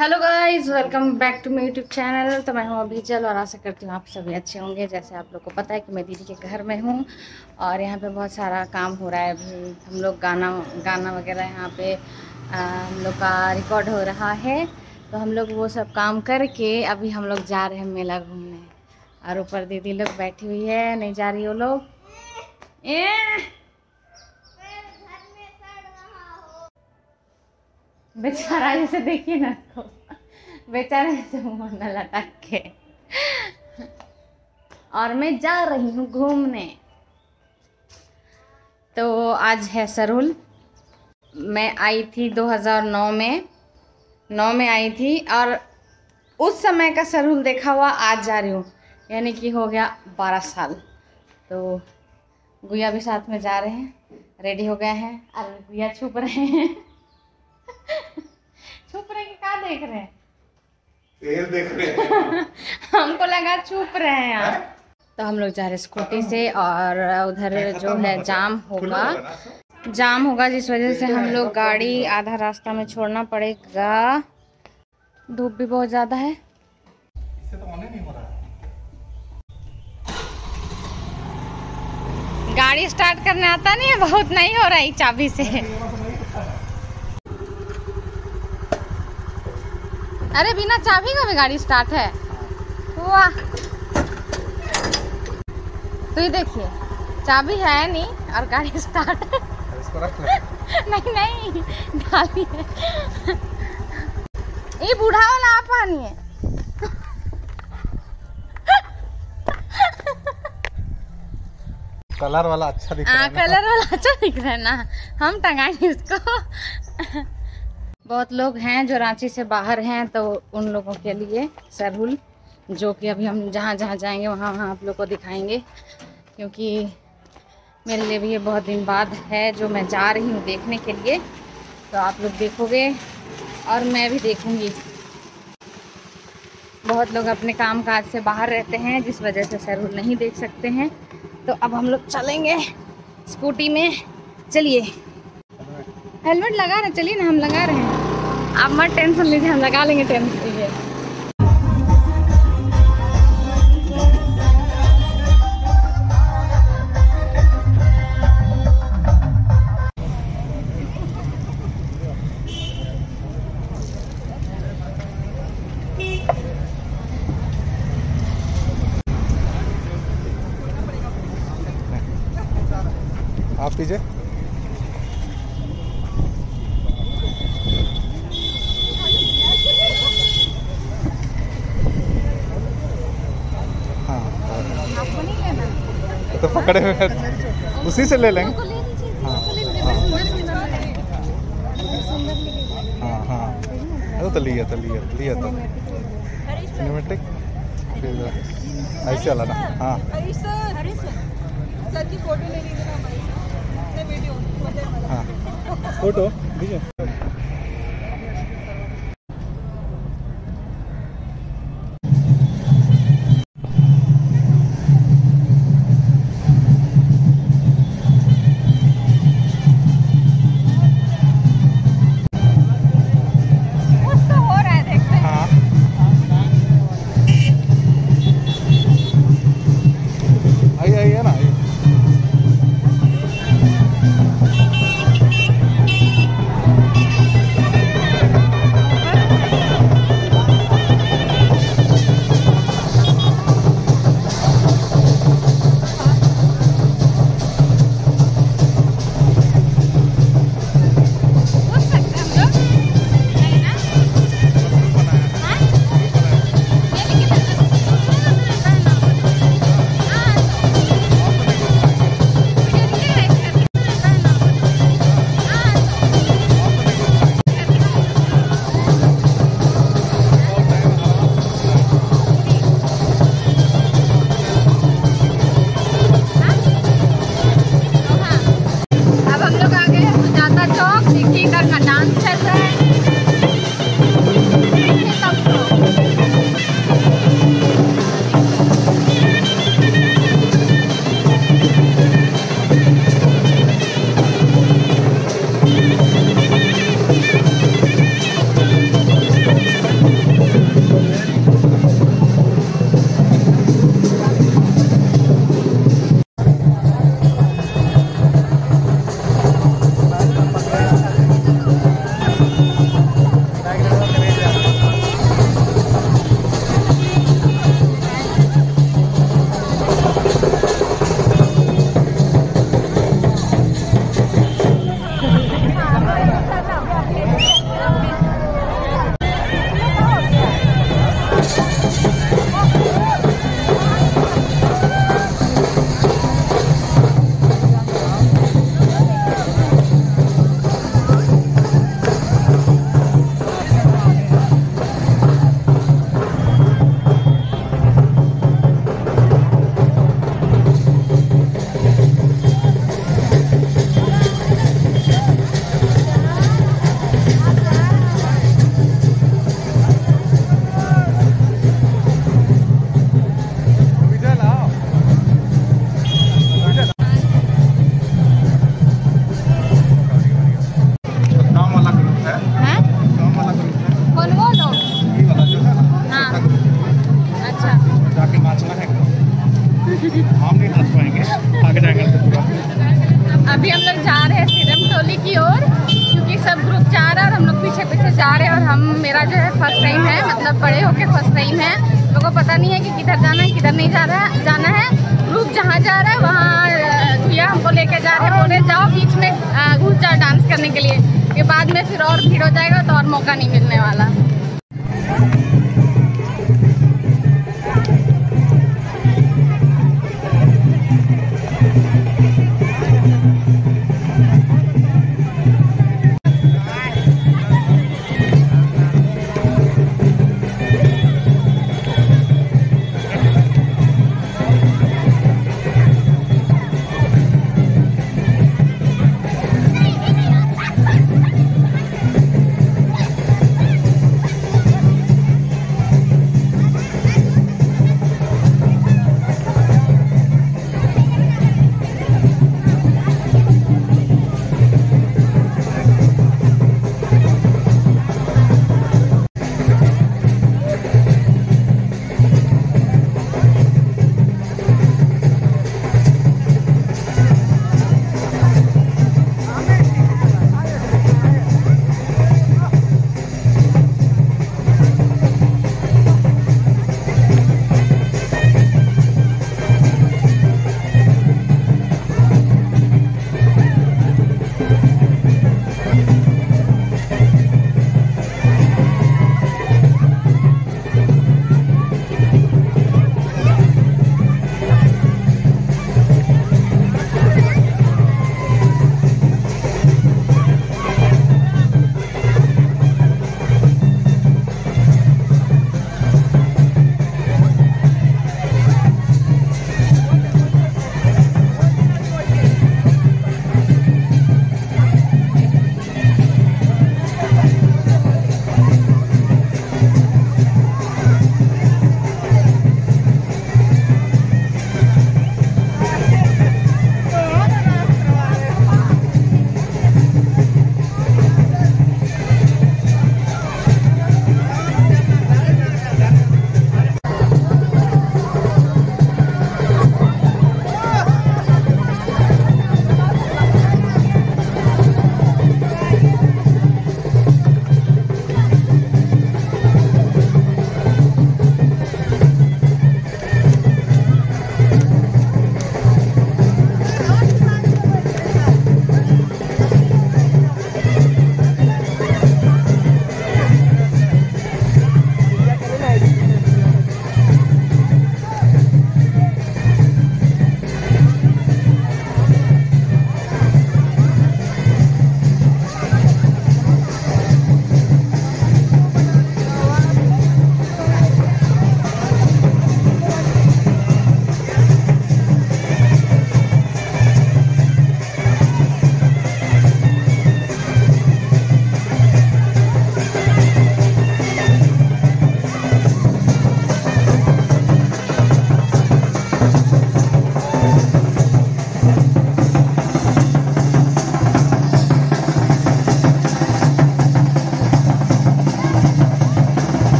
Hello guys, welcome back to my YouTube channel. तो मैं हूँ अभी चल और आशा करती हूँ आप सभी अच्छे होंगे। जैसे आप लोग को पता है कि मैं दीदी के घर में हूँ और यहाँ पे बहुत सारा काम हो रहा है। अभी हम लोग गाना वगैरह यहाँ पे हम लोग का रिकॉर्ड हो रहा है। तो हम लोग वो सब काम करके अभी हम लोग जा रहे हैं मेला घूमने। और ऊपर दीदी लोग बैठी हुई है, नहीं जा रही वो लोग। बेचारा जैसे देखिए ना तो बेचारा जैसे मुँह न लटक के। और मैं जा रही हूँ घूमने। तो आज है सरहुल। मैं आई थी 2009 में 9 में आई थी और उस समय का सरहुल देखा हुआ आज जा रही हूँ, यानी कि हो गया 12 साल। तो गुया भी साथ में जा रहे हैं, रेडी हो गए हैं। और गुया छुप रहे हैं। छुप रहे कि क्या देख रहे हैं? तेल देख रहे हैं। हमको लगा छुप रहे हैं आप। तो हम लोग जा रहे हैं स्कूटी से और उधर जो है जाम होगा जिस वजह से हम लोग गाड़ी आधा रास्ता में छोड़ना पड़ेगा। धूप भी बहुत ज़्यादा है। गाड़ी स्टार्ट करने आता नहीं है, बहुत नहीं हो रहा है चाबी से। अरे बिना चाबी का भी गाड़ी स्टार्ट है, वाह। तो ये देखिए, चाबी है नहीं और गाड़ी स्टार्ट है। इसको रख ले। नहीं डाली है। ये बूढ़ा वाला आप पानी है। कलर वाला अच्छा दिख रहा है। कलर वाला अच्छा दिख रहा है ना, हम टंगाएंगे उसको। बहुत लोग हैं जो रांची से बाहर हैं, तो उन लोगों के लिए सरहुल, जो कि अभी हम जहाँ जहाँ जाएंगे वहाँ वहाँ आप लोग को दिखाएंगे। क्योंकि मेरे लिए भी ये बहुत दिन बाद है जो मैं जा रही हूँ देखने के लिए। तो आप लोग देखोगे और मैं भी देखूँगी। बहुत लोग अपने काम काज से बाहर रहते हैं जिस वजह से सरहुल नहीं देख सकते हैं। तो अब हम लोग चलेंगे स्कूटी में। चलिए, हेलमेट लगा रहे, चलिए ना, हम लगा रहे हैं। आप मत टेंशन लीजिए, हम लगा लेंगे, टेंशन लीजिए। आप पीछे तो पकड़े हुए उसी से ले लेंगे। हाँ तो लिया सिनेमेटिक ऐसे वाला ना। हाँ फोटो लीजिए। और मेरा जो है फर्स्ट टाइम है, मतलब बड़े होके फर्स्ट टाइम है। लोगों को पता नहीं है कि किधर जाना है किधर नहीं जाना है। ग्रुप जहाँ जा रहा है वहाँ भैया हमको लेके जा रहे हैं, बोले जाओ बीच में घुस जाओ डांस करने के लिए, कि बाद में फिर और भीड़ हो जाएगा तो और मौका नहीं मिलने वाला।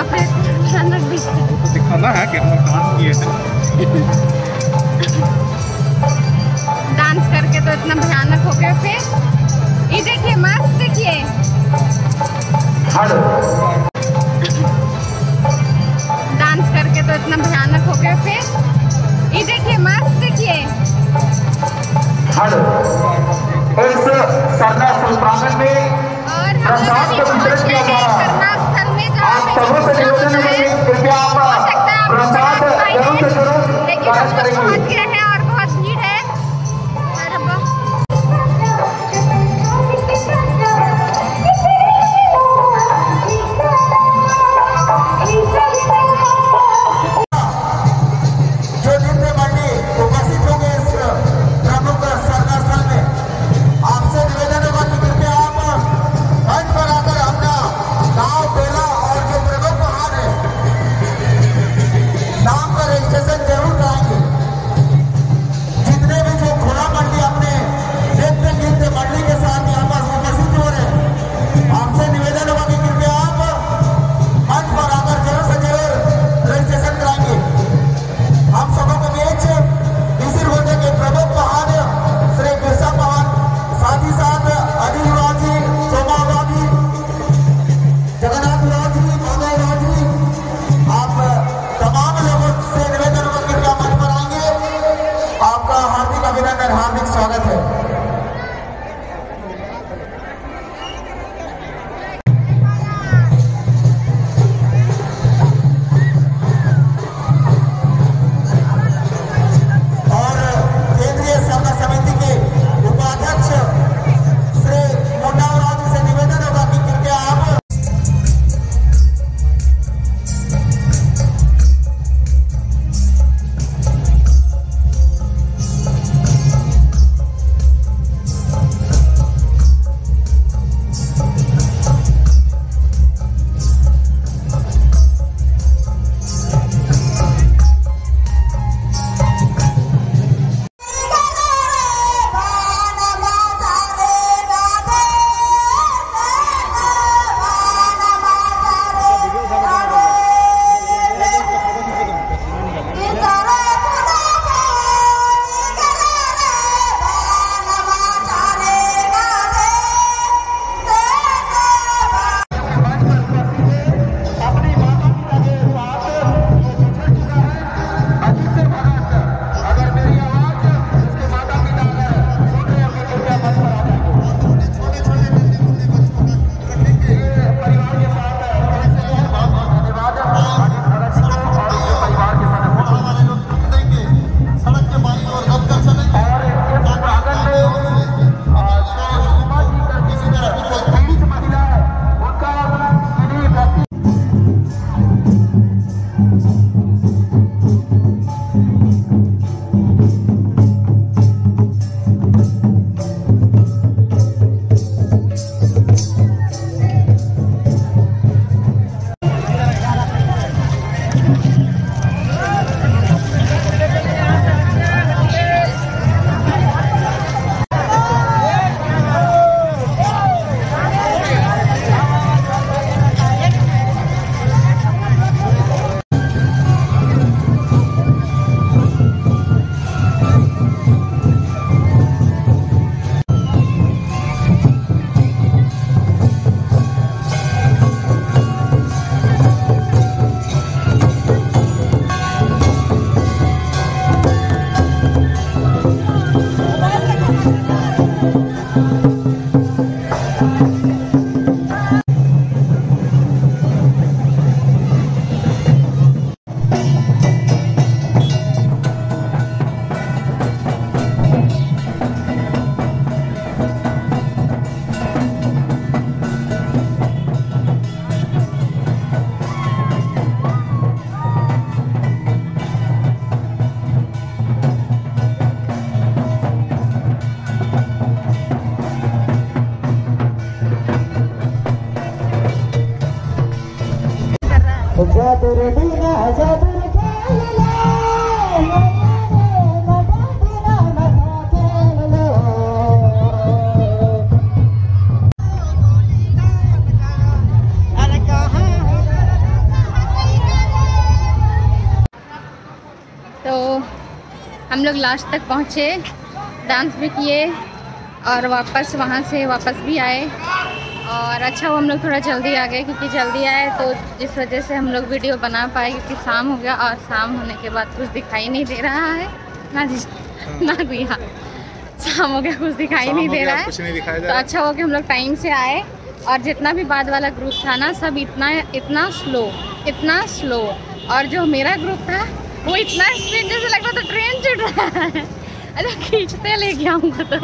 बाप रे भयानक दिख रहा है। तो दिखाना है कि हम लोग डांस किए थे। डांस करके तो इतना भयानक हो गया। फिर ये देखिए मास्क देखिए, डांस करके तो इतना भयानक हो गया। फिर ये देखिए मास्क देखिए। इस सरना प्रांगण में और हम लोग अभी पहुंच गए हैं सरना स्थल में, जहाँ आप पे सबों से निवेदन है कि कृपया आप प्रसाद जरूर से जरूर लेकिन हम लोग करेंगे। पहुंच गए हैं और बहुत भीड़ है। अरे वाह। जो नृत्य मंडली उपस्थित होंगे इस प्रमुख सरना स्थल में, आपसे निवेदन होगा कि कृपया आप मंच पर आकर अपना गांव, बेला और जो प्रमुख वाहन है नाम का रजिस्ट्रेशन जरूर कराएंगे। जितने भी जो घोड़ा मंडली अपने नृत्य गीत मंडली के साथ यहाँ पर उपस्थित हो रहे हैं, आपसे निवेदन होगा कि कृपया आप मंच पर आकर जरूर से जरूर रजिस्ट्रेशन कराएंगे। हम सबों के बीच इसी रोजे के प्रमुख वाहन श्री बिरसा वाहन, साथ ही साथ अनिल राव जी, सोमा राव जी, जगन्नाथ राव जी, माधव राव जी, आप तमाम लोगों से निवेदन होगा कि कृपया मंच पर आएंगे। आपका हार्दिक अभिनंदन, हार्दिक स्वागत है। और केंद्रीय सभा समिति के उपाध्यक्ष श्री मुन्ना राव जी से निवेदन होगा कि कृपया आप हम लोग लास्ट तक पहुँचे, डांस भी किए और वापस वहाँ से वापस भी आए। और अच्छा वो हम लोग थोड़ा जल्दी आ गए, क्योंकि जल्दी आए तो जिस वजह से हम लोग वीडियो बना पाए, क्योंकि शाम हो गया और शाम होने के बाद कुछ दिखाई नहीं दे रहा है ना जी ना भैया, शाम हो गया कुछ दिखाई नहीं दे रहा है। कुछ नहीं दिखाई दे तो रहा। अच्छा हो कि हम लोग टाइम से आए, और जितना भी बाद वाला ग्रुप था ना सब इतना स्लो, और जो मेरा ग्रुप था वो इतना स्पीड, जैसे लगता था ट्रेन चढ़ रहा है। अच्छा खींचते ले गया हमको तो।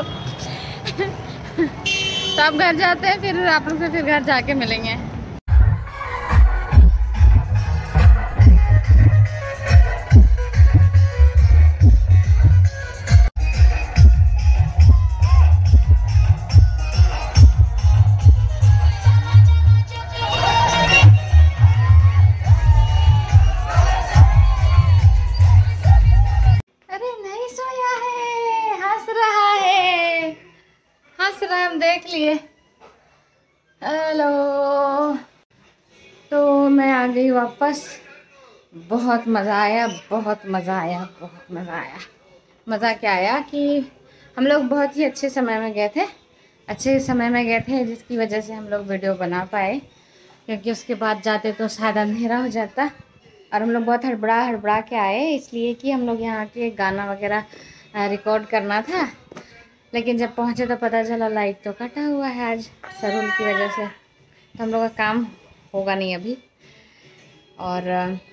तो अब घर जाते हैं, फिर आप लोग से फिर घर जाके मिलेंगे। अरे नहीं सोया है, हंस रहा है, हम देख लिए। हेलो, तो मैं आ गई वापस। बहुत मज़ा आया, बहुत मज़ा आया, बहुत मज़ा आया। मज़ा क्या आया कि हम लोग बहुत ही अच्छे समय में गए थे, जिसकी वजह से हम लोग वीडियो बना पाए, क्योंकि उसके बाद जाते तो शायद अंधेरा हो जाता। और हम लोग बहुत हड़बड़ा के आए, इसलिए कि हम लोग यहाँ के गाना वगैरह रिकॉर्ड करना था। लेकिन जब पहुँचे तो पता चला लाइट तो कटा हुआ है आज सरूल की वजह से, तो हम लोग का काम होगा नहीं अभी। और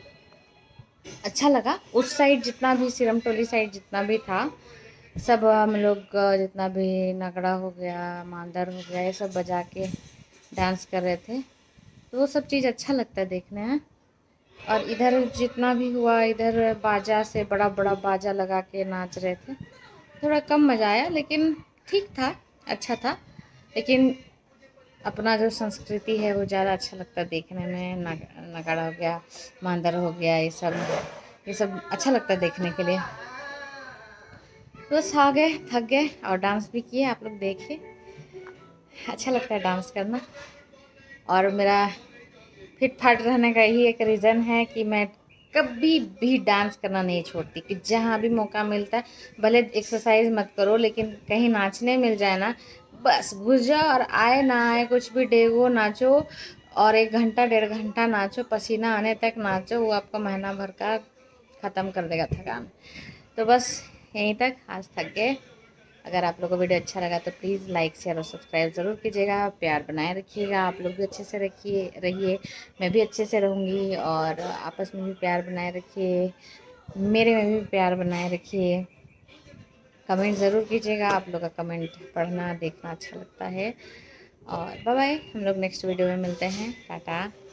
अच्छा लगा उस साइड जितना भी, सिरमटोली साइड जितना भी था, सब हम लोग जितना भी नगड़ा हो गया, मांदर हो गया, ये सब बजा के डांस कर रहे थे, तो वो सब चीज़ अच्छा लगता है देखने में। और इधर जितना भी हुआ, इधर बाजा से बड़ा बाजा लगा के नाच रहे थे, थोड़ा कम मज़ा आया, लेकिन ठीक था, अच्छा था। लेकिन अपना जो संस्कृति है वो ज़्यादा अच्छा लगता है देखने में। नगाड़ा हो गया, मांदर हो गया, ये सब अच्छा लगता है देखने के लिए। बस आ गए, थक गए और डांस भी किए, आप लोग देखिए। अच्छा लगता है डांस करना, और मेरा फिट फाट रहने का यही एक रीज़न है कि मैं कभी भी डांस करना नहीं छोड़ती, कि जहाँ भी मौका मिलता है, भले एक्सरसाइज मत करो, लेकिन कहीं नाचने मिल जाए ना, बस घुस जाओ, और आए ना आए कुछ भी डेगो नाचो, और 1 घंटा 1.5 घंटा नाचो, पसीना आने तक नाचो, वो आपका महीना भर का ख़त्म कर देगा थकान। तो बस यहीं तक, आज थक गए। अगर आप लोगों को वीडियो अच्छा लगा तो प्लीज़ लाइक शेयर और सब्सक्राइब ज़रूर कीजिएगा। प्यार बनाए रखिएगा, आप लोग भी अच्छे से रहिए, मैं भी अच्छे से रहूँगी, और आपस में भी प्यार बनाए रखिए, मेरे में भी प्यार बनाए रखिए। कमेंट ज़रूर कीजिएगा, आप लोग का कमेंट पढ़ना देखना अच्छा लगता है। और बाय बाय, हम लोग नेक्स्ट वीडियो में मिलते हैं, टाटा।